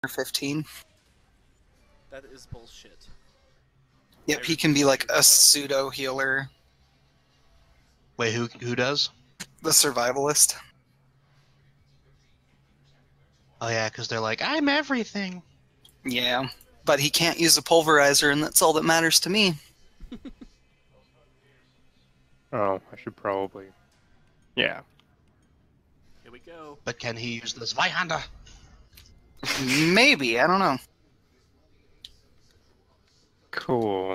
15. That is bullshit. Yep, he can be like a pseudo healer. Wait, who does? The survivalist. Oh yeah, because they're like, I'm everything. Yeah, but he can't use a pulverizer, and that's all that matters to me. Oh, I should probably... Yeah. Here we go. But can he use the Zweihander? Maybe, I don't know. Cool.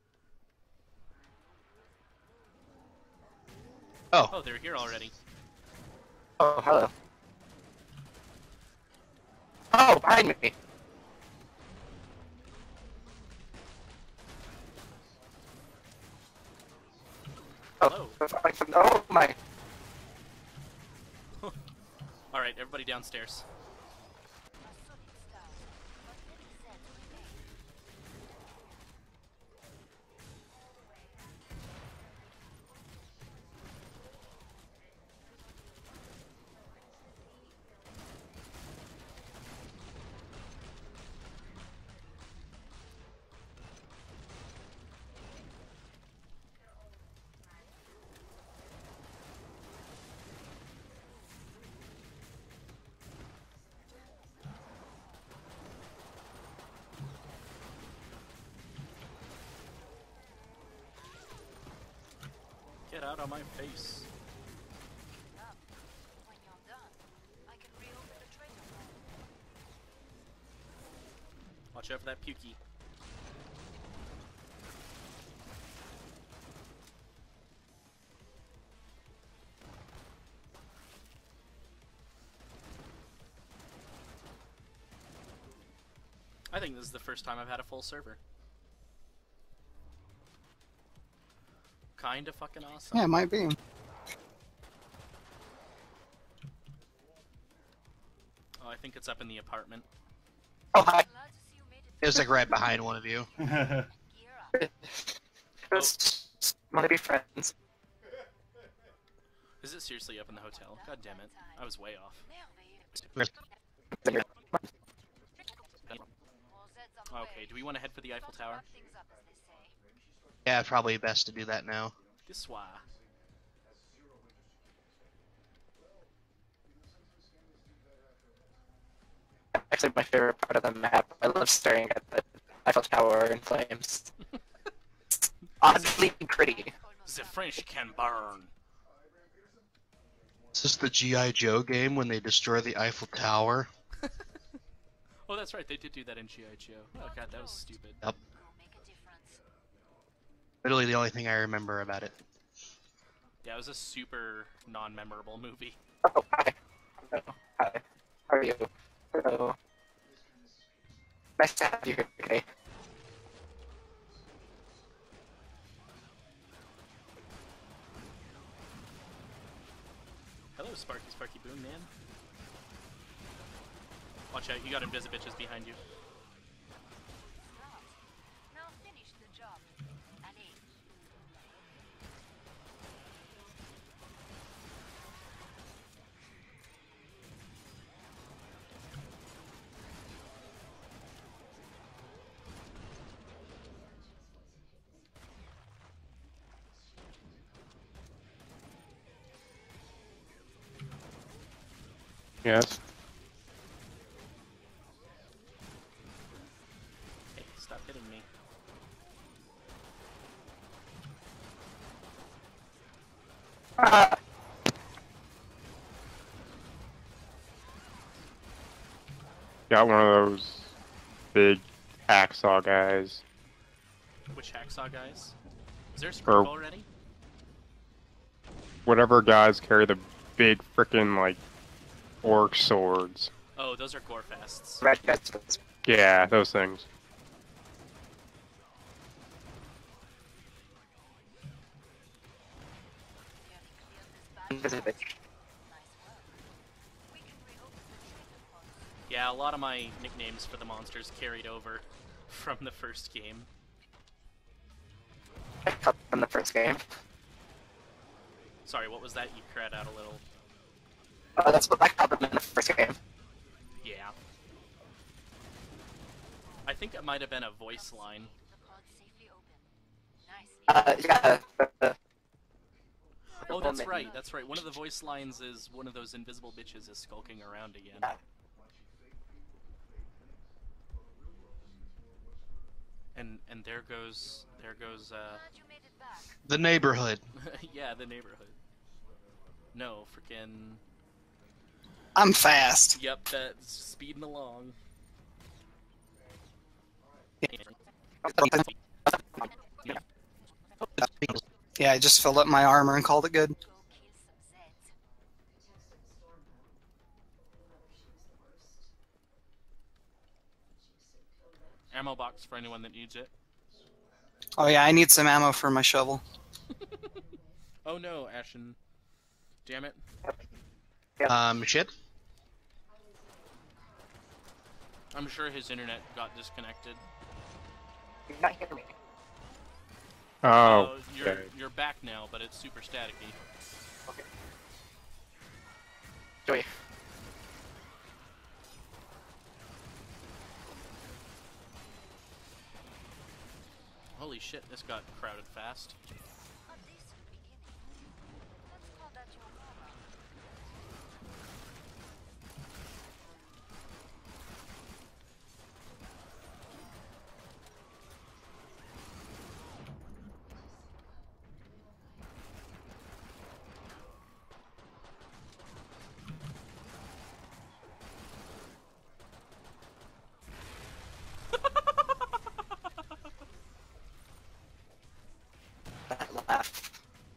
Oh, they're here already. Oh, hello. Oh, behind me! Hello. Oh my! Alright, everybody downstairs. Get out of my face. Watch out for that pukey. I think this is the first time I've had a full server. Kinda fucking awesome. Yeah, it might be. Oh, I think it's up in the apartment. Oh, hi! It was like right behind one of you. Just want to be friends. Is it seriously up in the hotel? God damn it. I was way off. Okay, do we want to head for the Eiffel Tower? Yeah, probably best to do that now. This way. Actually, my favorite part of the map. I love staring at the Eiffel Tower in flames. Oddly pretty. The French can burn. Is this the G.I. Joe game when they destroy the Eiffel Tower? Oh, that's right. They did do that in G.I. Joe. Oh god, that was stupid. Yep. Literally the only thing I remember about it. Yeah, it was a super non-memorable movie. Oh, hi. Hello. Hi. How are you? Hello. Nice to have you here today. Hello, Sparky Boom Man. Watch out, you got Invisibitches behind you. Now finish the job. Allez. Yes. Hey, stop hitting me. Got one of those big hacksaw guys. Which hacksaw guys? Is there a scrub already? Whatever guys carry the big frickin' like orc swords. Oh, those are Gorefests. Red guys. Yeah, those things. Yeah, a lot of my nicknames for the monsters carried over from the first game. I caught them in the first game. Sorry, what was that? You cried out a little. That's what I called them in the first game. Yeah. I think it might have been a voice line. The pod safely open. Nice. Yeah. Oh, that's right. That's right. One of the voice lines is one of those invisible bitches is skulking around again. And there goes Glad you made it back. The neighborhood. yeah, the neighborhood. No, freaking. I'm fast. Yep, that's speeding along. Yeah, I just filled up my armor and called it good. Go kill some Zeds. Ammo box for anyone that needs it. Oh yeah, I need some ammo for my shovel. Oh no, Ashen. Damn it. Shit. I'm sure his internet got disconnected. You're not hearing me. Oh, You're back now, but it's super staticky. Okay. Joey. Holy shit, this got crowded fast. A decent beginning. Let's call that your warm-up. That laugh.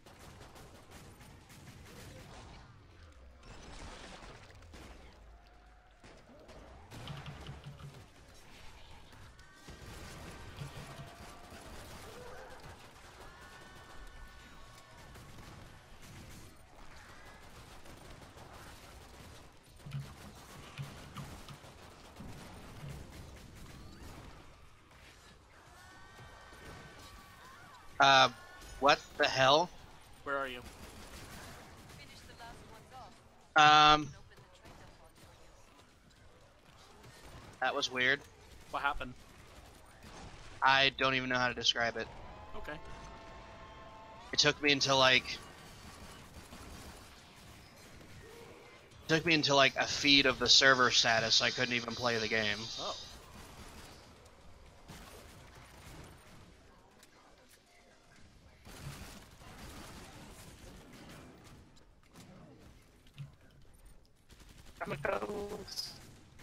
What the hell? Where are you? Finish the last ones off. Um, Open the trader pod for you. that was weird. What happened? I don't even know how to describe it. Okay. It took me until like a feed of the server status. I couldn't even play the game. Oh. Chemicals.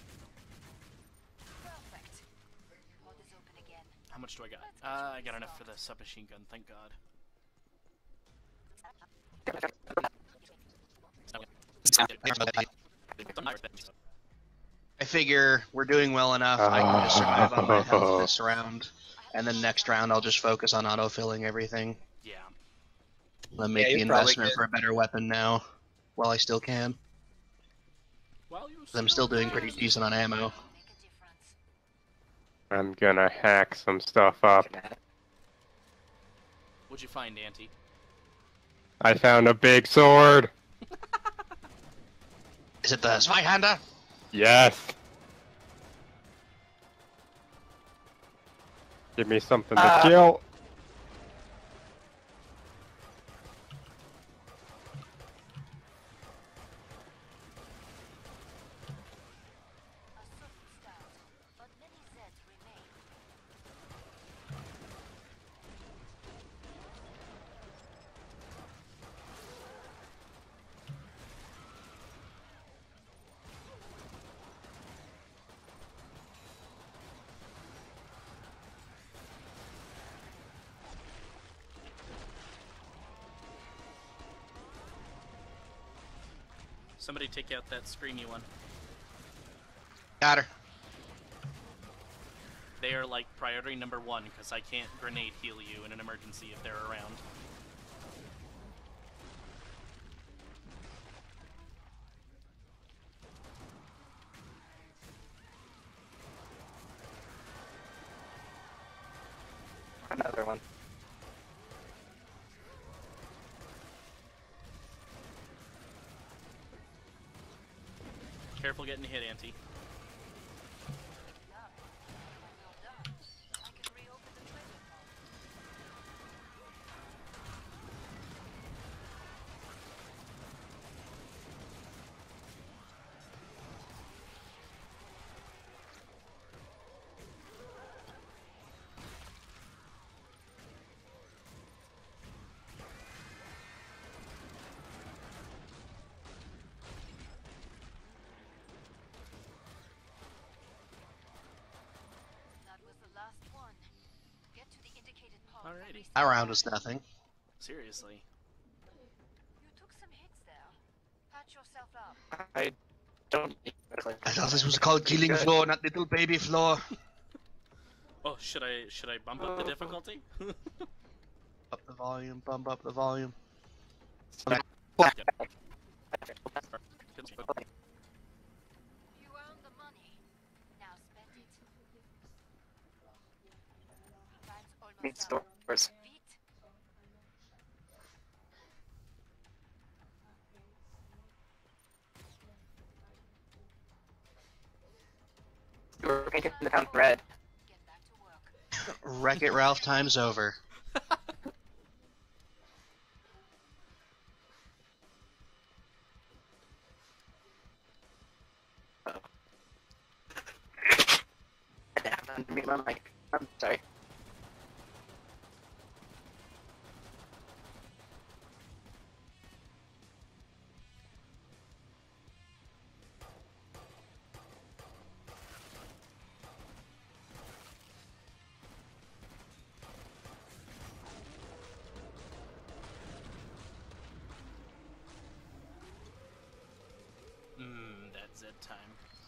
Perfect. Pod is open again. How much do I got? I got enough for the submachine gun, thank God. I figure we're doing well enough. I can just survive on my health this round, and then next round I'll just focus on autofilling everything. Yeah. Then make Yeah, the you're probably investment good. for a better weapon now, while I still can. Well, you 'Cause I'm still doing pretty decent on ammo. Make a difference. I'm gonna hack some stuff up. What'd you find, Auntie? I found a big sword. Is it the Zweihander? Yes. Give me something to kill. A sudden start, but many Zeds remain. Somebody take out that screamy one. Got her. They are like priority number 1 because I can't grenade heal you in an emergency if they're around. Another one. Careful getting hit, Auntie. Well done. Alrighty. That round was nothing. Seriously. You took some hits there. Patch yourself up. I don't. I thought this was called Killing Floor, not Little Baby Floor. Oh, should I bump up the difficulty? Up the volume, bump up the volume. You earned the money. Now spend it. Time's almost Need up. stores. Beat. You're painting the town red. Get back to work. Wreck-It Ralph time's over. I happened to be my mic. I'm sorry. That's it time.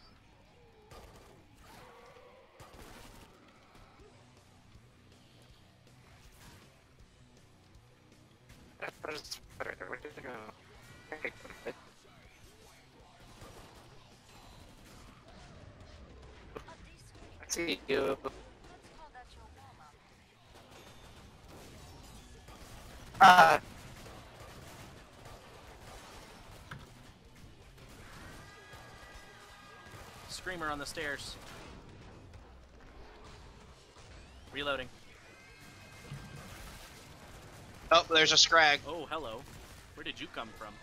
Where did it go? Okay, good. I see you. Let's call that your warm-up. Ah! Screamer on the stairs. Reloading. Oh, there's a scrag. Oh, hello. Where did you come from?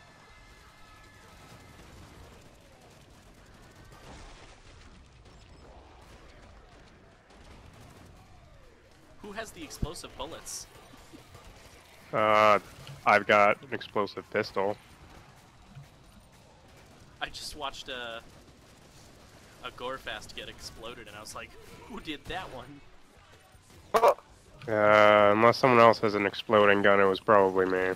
Who has the explosive bullets? I've got an explosive pistol. I just watched a Gorefast get exploded, and I was like, who did that one? Oh! Unless someone else has an exploding gun, it was probably me.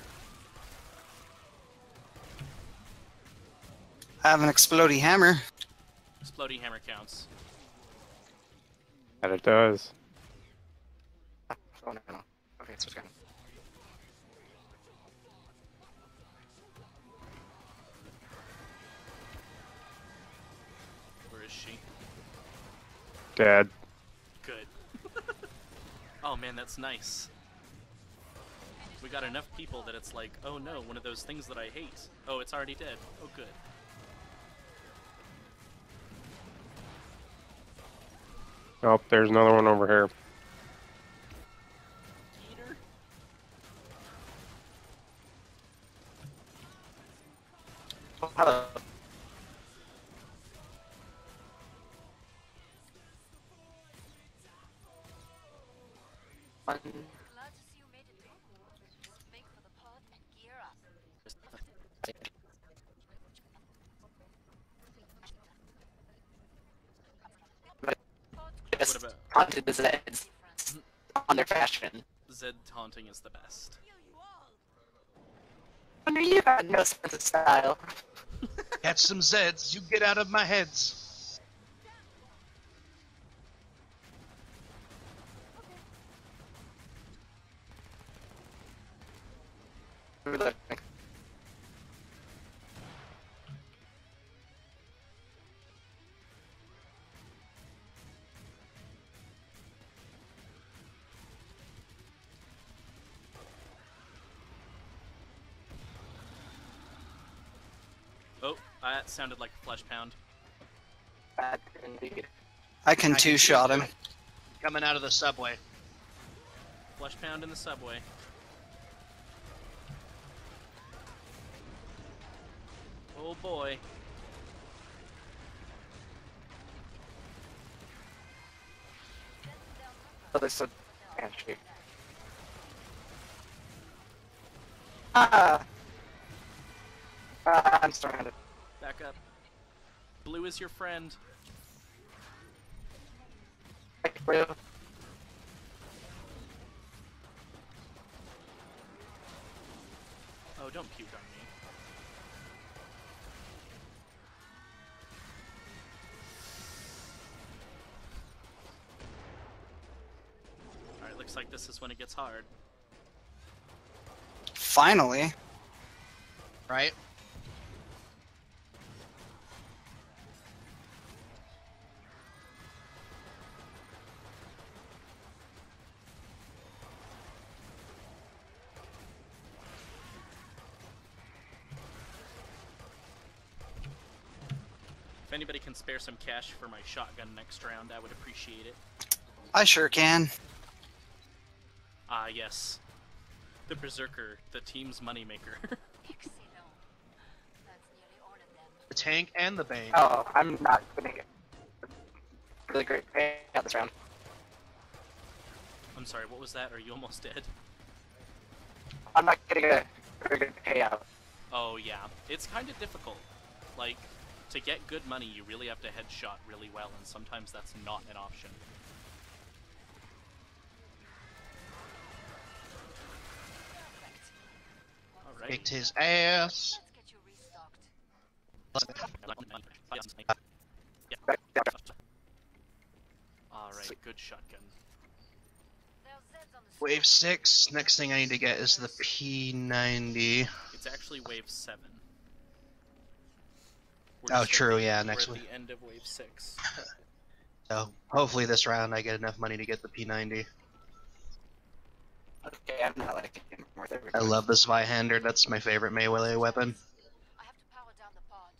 I have an explodey hammer. Exploding hammer counts. That it does. Oh no, no. Okay, so it's gone. Where is she? Dead. Good. Oh man, that's nice. We got enough people that it's like, oh no, one of those things that I hate. Oh, it's already dead. Oh, good. Oh, there's another one over here. Peter? Oh, hello. One. Glad to see you made it through. Just make for the pod and gear up. Just What about- haunted the Zeds on their fashion. Zed taunting is the best. Wonder you got no sense of style. Catch some Zeds, you get out of my heads. Reloading. Oh, that sounded like a flesh pound. Bad indeed. I can two-shot him. Coming out of the subway. Flesh pound in the subway. Oh boy. Oh, there's a pantry. Ah! I'm surrounded. Back up. Blue is your friend. Like, blue. don't puke on me. Alright, looks like this is when it gets hard. Finally. Right? If anybody can spare some cash for my shotgun next round, I would appreciate it. I sure can. Ah, yes. The Berserker, the team's moneymaker. Excellent. That's nearly all of them. The tank and the Bane. Oh, I'm not gonna get really great payout this round. I'm sorry, what was that? Are you almost dead? I'm not getting a very good payout. Oh, yeah. It's kind of difficult. Like, to get good money, you really have to headshot really well, and sometimes that's not an option. Alright. Kicked his ass. Let's get you restocked. Alright, good shotgun. There's Zeds on the Wave 6. Next thing I need to get is the P90. It's actually wave 7. Oh, true, yeah, next we're one. at the end of wave 6. So, hopefully this round I get enough money to get the P90. Okay, I'm not like getting more than I love this Zweihander, that's my favorite melee weapon. I have to power down the pod.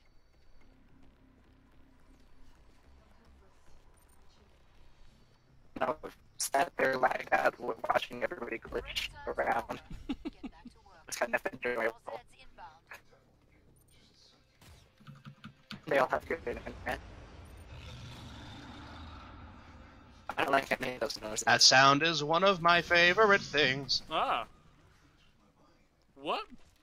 No, sat there like watching everybody glitch around. Get back to work. It's kind of enjoyable. All Zeds inbound. They all have good internet. I don't like any of those noises. That sound is one of my favorite things. Ah! What?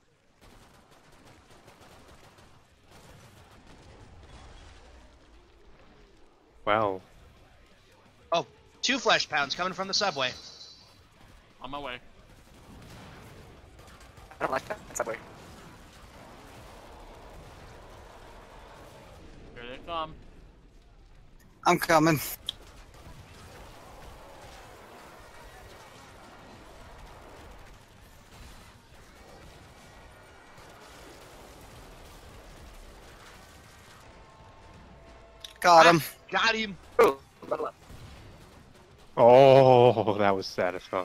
Wow. Oh, 2 flesh pounds coming from the subway. On my way. I don't like that subway. Here they come. I'm coming. Got him. Got him. Ooh, level up. Oh, that was satisfying.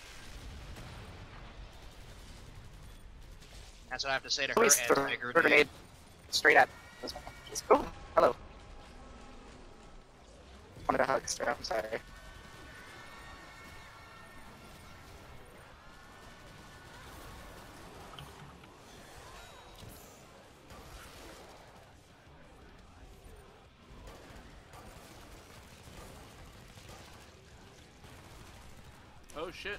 That's what I have to say to her Please and throw Tiger. a grenade straight at this one. Oh, hello. Wanted a hug, sir. I'm sorry. Oh shit.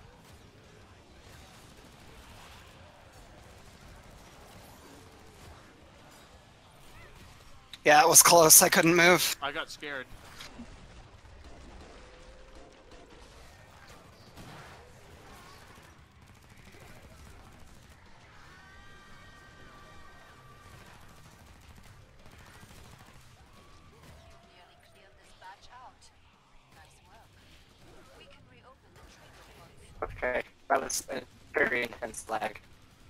Yeah, it was close. I couldn't move. I got scared. Nearly cleared this batch out. Nice work. We can reopen the trigger pods. Okay, that was a very intense lag.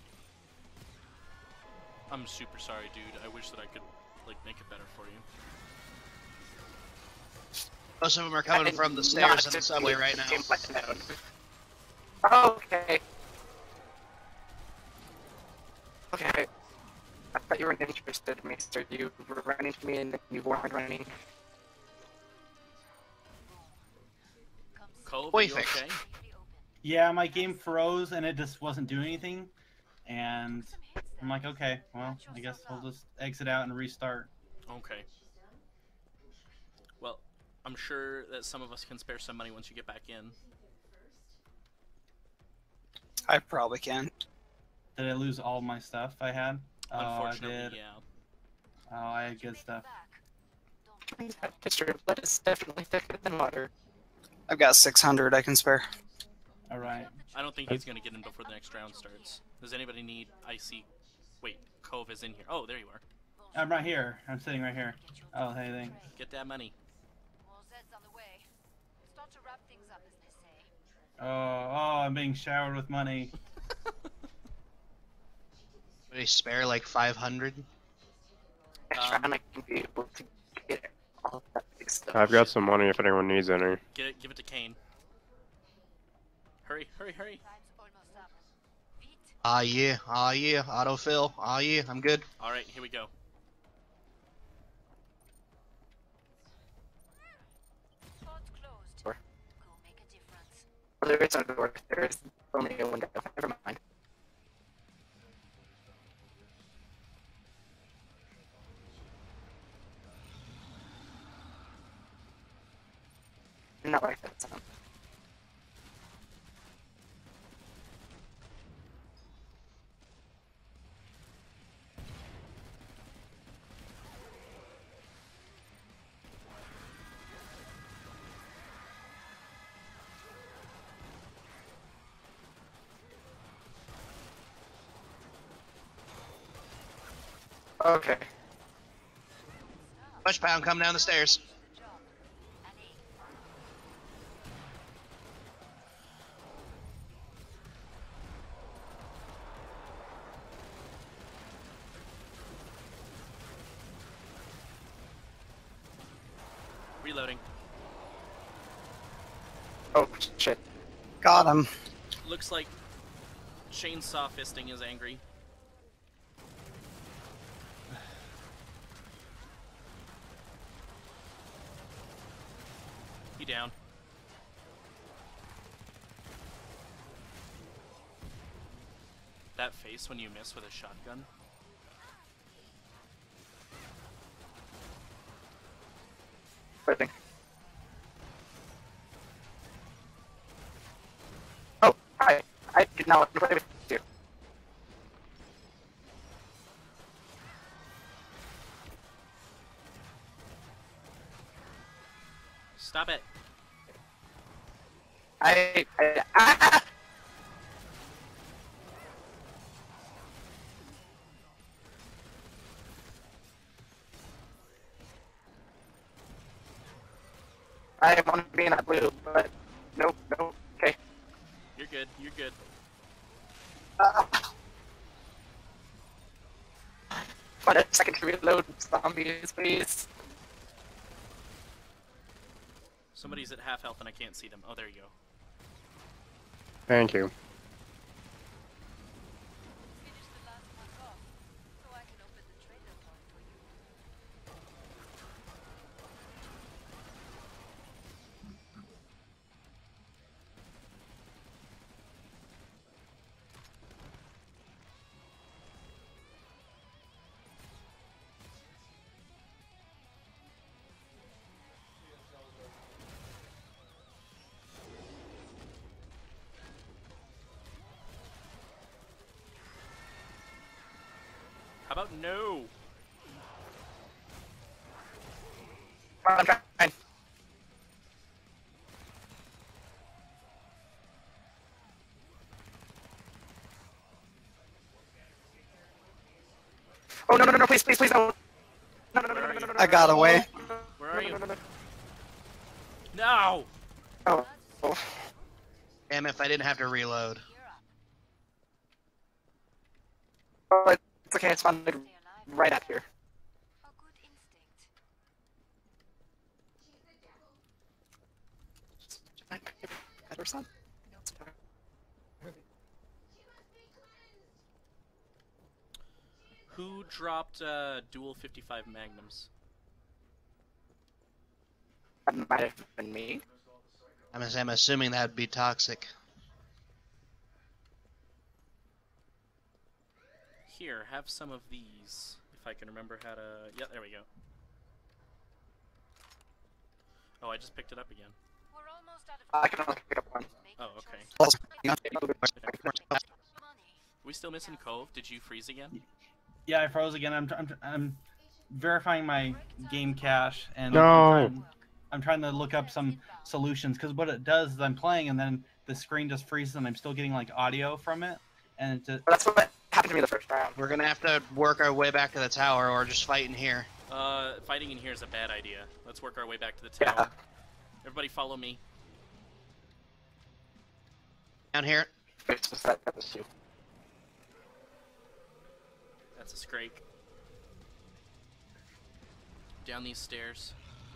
I'm super sorry, dude. I wish that I could, like, make it better for you. Most of them are coming from the stairs in the subway right now. Okay. Okay. I thought you weren't interested in me, so you were running to me and then you weren't running. Cove, Boy are you fix. okay? Yeah, my game froze and it just wasn't doing anything. And I'm like, okay, well, I guess I'll just exit out and restart. Okay. Well, I'm sure that some of us can spare some money once you get back in. I probably can. Did I lose all my stuff I had? Oh, I Unfortunately, did. yeah. Oh, I had good stuff. That picture of blood is definitely thicker than water. I've got 600 I can spare. Alright. I don't think he's gonna get in before the next round starts. Does anybody need icy? Wait, Cove is in here. Oh, there you are. I'm right here. I'm sitting right here. Oh, hey, thanks. Get that money. More Zeds on the way. Start to wrap things up, as they say. Oh, I'm being showered with money. They spare like 500. Trying to be able to get all that big stuff. I've got some money if anyone needs any. Give it to Kayne. Hurry, hurry, hurry. Time's almost up. Beat. Ah yeah, autofill. Ah yeah, I'm good. All right, here we go. Port's closed. Door. Go make a difference. Oh, there is no door. There is only a window. Never mind. Not like that sound. Okay. Push pound, come down the stairs. Good job. Annie. Reloading. Oh shit. Got him. Looks like chainsaw fisting is angry. He down. That face when you miss with a shotgun. Waiting. Oh, hi. I did not want to play with you. Stop it. Ah! I want to be in that blue, but nope, okay. You're good. You're good. Find a second to reload zombies, please. Somebody's at half health and I can't see them. Oh, there you go. Thank you. Finish the last one off, so I can open the trader point for you. How about no? I'm trying. Oh no, please, no. No. I got away. Where are you? No! Oh. Damn, if I didn't have to reload. Oh, it's okay, it's fine. Right up here. A good instinct. Better son. Who dropped dual 55 magnums? That might have been me. I'm assuming that'd be toxic. Here, have some of these. If I can remember how to... Yeah, there we go. Oh, I just picked it up again. We're almost out of I can only pick up one. Make Oh, the okay. choice. Money. We still missing Cove? Did you freeze again? Yeah, I froze again. I'm verifying my game cache, and No. I'm trying to look up some solutions, because what it does is I'm playing and then the screen just freezes and I'm still getting like audio from it, and That's what happened to me the first round. We're gonna have to work our way back to the tower, or just fight in here. Fighting in here is a bad idea. Let's work our way back to the tower. Yeah. Everybody follow me. Down here. Fix that issue. That's a scrake. Down these stairs.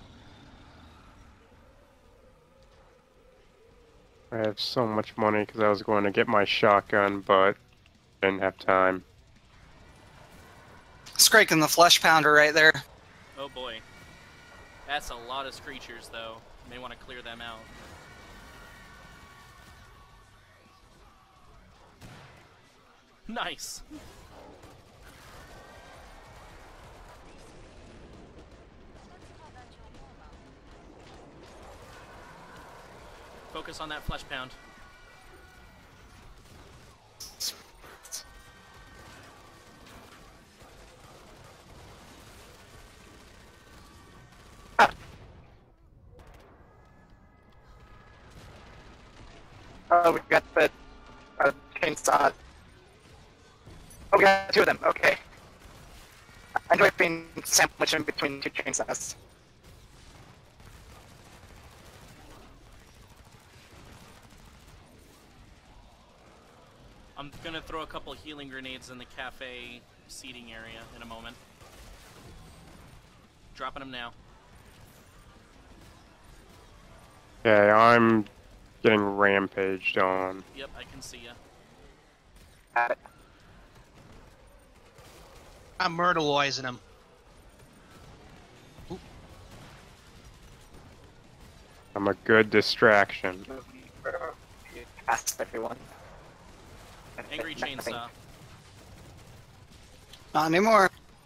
I have so much money because I was going to get my shotgun, but didn't have time. Scraking the flesh pounder right there. Oh boy. That's a lot of screechers, though. May want to clear them out. Nice! Focus on that flesh pound. Oh, we got the chainsaw. Oh, we got two of them. Okay. I enjoy being sandwiched in between two chainsaws. I'm gonna throw a couple healing grenades in the cafe seating area in a moment. Dropping them now. Okay, I'm getting rampaged on. Yep, I can see ya. Got it. I'm murderoizing him. I'm a good distraction. Past everyone. Angry chainsaw. Not anymore.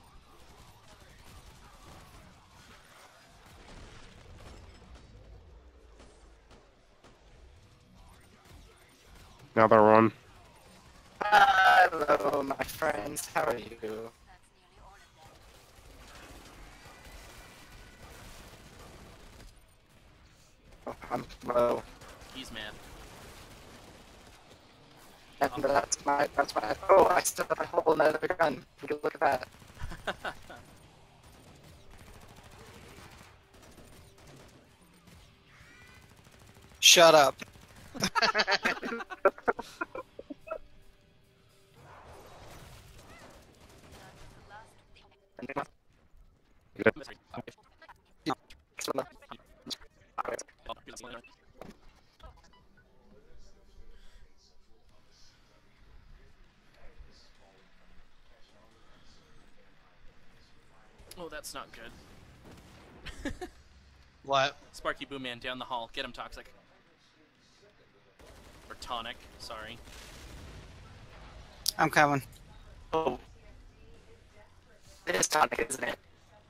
Another one. Hello, my friends. How are you? Oh, I'm low. He's mad. And that's my, oh, I still have a whole another gun. Would you look at that? Shut up. Oh, that's not good. What? Sparky Boom Man down the hall. Get him, Toxic. Or Tonic, sorry. I'm coming. Oh. It is Tonic, isn't it?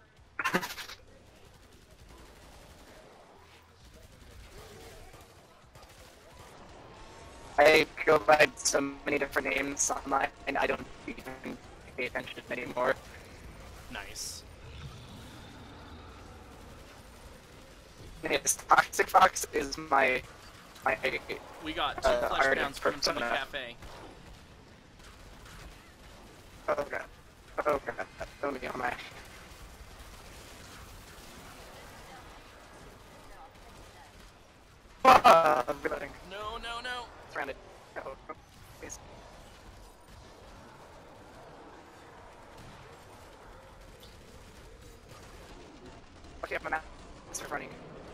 I go by so many different names online, and I don't even pay attention anymore. Nice. Yes, Toxic Fox is my We got two flesh already pounds from the persona. cafe. Oh god. Oh god. Oh me on my. I'm reloading. No, no, no. Surrounded. Oh, please. Okay, I'm out. Start running.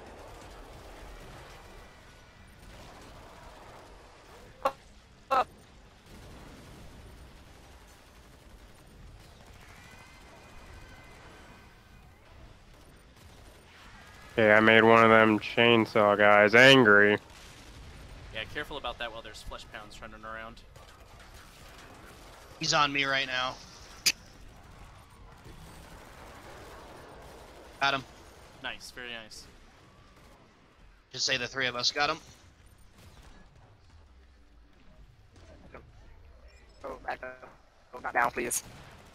Okay, I made one of them chainsaw guys angry. Yeah, careful about that while there's flesh pounds running around. He's on me right now. Got him. Nice, very nice. Just say the three of us got him. Oh, back up. Oh, not now, please.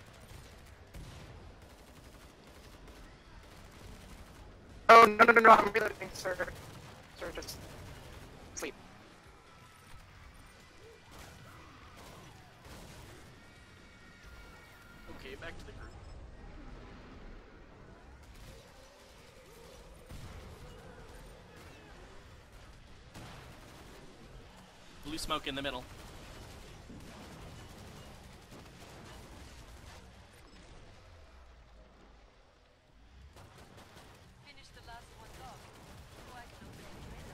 Oh, no, no, no, no, I'm reloading, sir. Sir, just sleep. Okay, back to the group. Blue smoke in the middle. Finish the last one off, so I can open the trailer.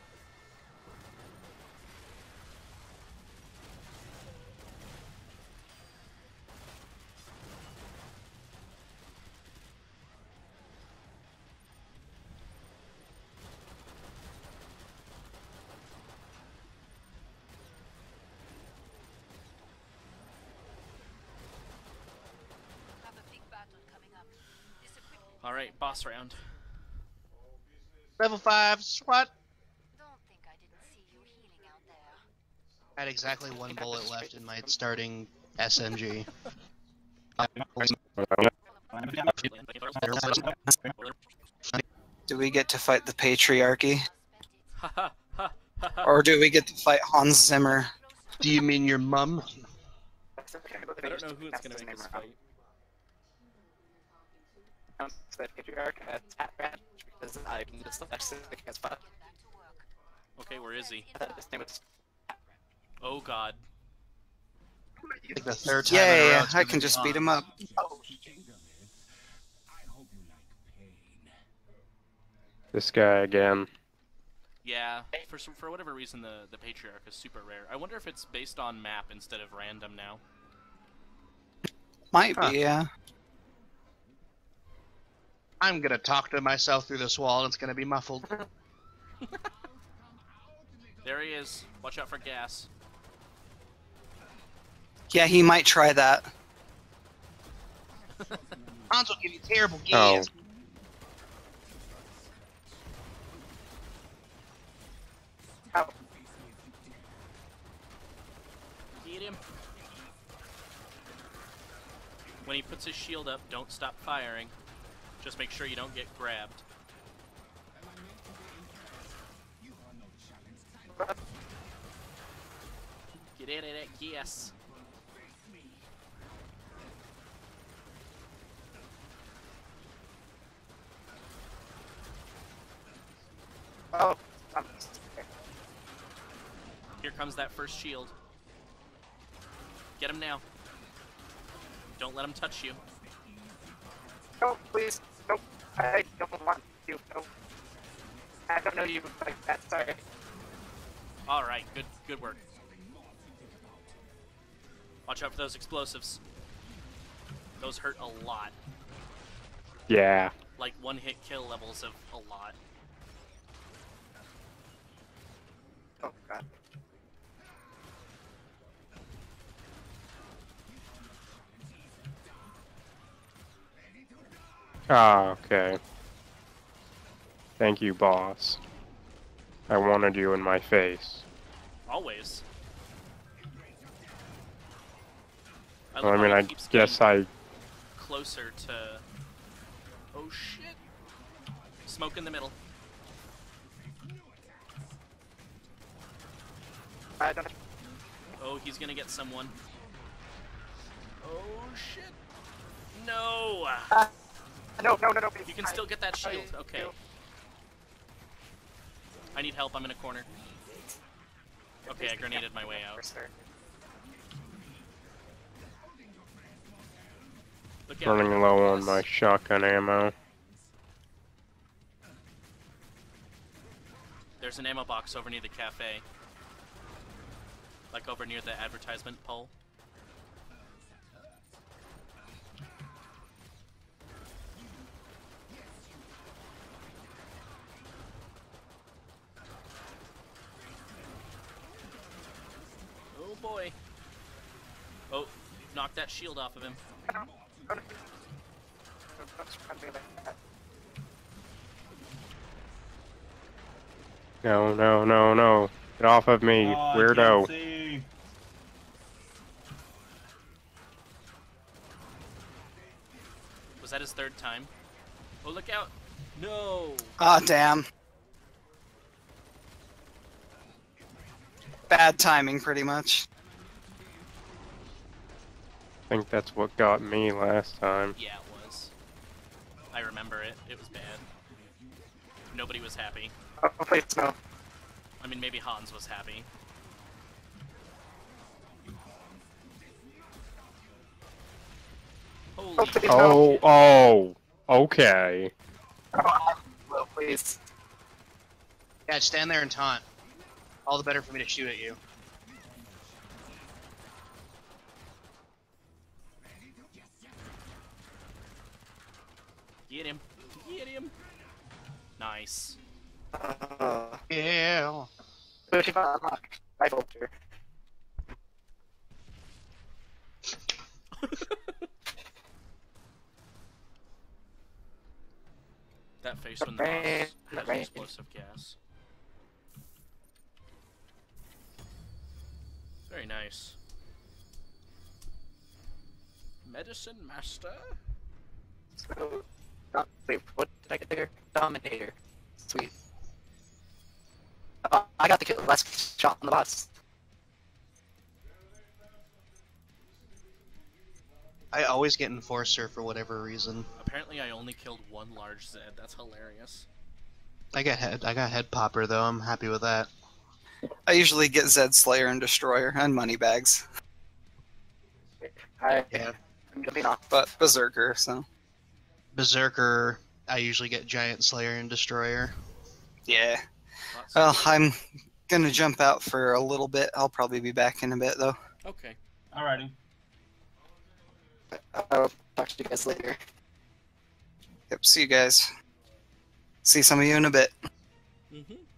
Have a big battle coming up. This equipment. Alright, boss round. Level 5, SWAT. Don't think I didn't see you healing out there. I had exactly one bullet left in my starting SMG. Do we get to fight the patriarchy? Haha, ha, ha, ha. Or do we get to fight Hans Zimmer? Do you mean your mum? I don't know who it's gonna make us fight. The patriarch at Ranch because I can just actually can't spot. Back to work. Okay, where is he? His name was. Oh god. Like the third time in a row Yay, it's I gonna can be just on. beat him up. This guy again. Yeah, for whatever reason the Patriarch is super rare. I wonder if it's based on map instead of random now. Might Huh. be, yeah. I'm gonna talk to myself through this wall and it's gonna be muffled. There he is. Watch out for gas. Yeah, he might try that. Hans will give you terrible Oh. gas. Oh, Get him. When he puts his shield up, don't stop firing. Just make sure you don't get grabbed. Get in it, yes. oh, okay. Here comes that first shield. Get him now. Don't let him touch you. No, please, no, I don't want you. No, I don't know you like that. Sorry. All right, good work. Watch out for those explosives. Those hurt a lot. Yeah. Like one hit kill levels of a lot. Oh God. Ah, okay. Thank you, boss. I wanted you in my face. Always. Well, I love mean, how I he keeps guess getting I... closer to. Oh shit! Smoke in the middle. I don't. Oh, he's gonna get someone. Oh shit! No! No, no, no, no. Please. You can still get that shield. Okay. I need help. I'm in a corner. Okay, I grenaded my way out. Look out. running low on my shotgun ammo. There's an ammo box over near the cafe. Like over near the advertisement pole. Oh boy. Oh, knock that shield off of him. No, no, no, no. Get off of me, Oh, I weirdo. can't see. Was that his third time? Oh, look out! No! Ah, damn. Bad timing, pretty much. think that's what got me last time. Yeah, it was. I remember it. It was bad. Nobody was happy. Hopefully it's no. I mean, maybe Hans was happy. Holy Hopefully Oh, oh, okay. Well, please. Yeah, stand there and taunt. All the better for me to shoot at you. Get him. Get him. Nice. Yeah. Pushing on unlock. Rifle holster. That face when the boss has explosive gas. Very nice. Medicine Master? So, wait, what did I get there? Dominator. Sweet. Oh, I got the kill last shot on the boss. I always get Enforcer for whatever reason. Apparently I only killed one large Zed. That's hilarious. I got head popper though. I'm happy with that. I usually get Zed Slayer and Destroyer and money bags, Yeah. I'm jumping off. but Berserker, so Berserker. I usually get Giant Slayer and Destroyer. yeah. Lots Well, of- I'm gonna jump out for a little bit. I'll probably be back in a bit, though. Okay. Alrighty. I'll talk to you guys later. Yep, see you guys. See some of you in a bit. Mm-hmm.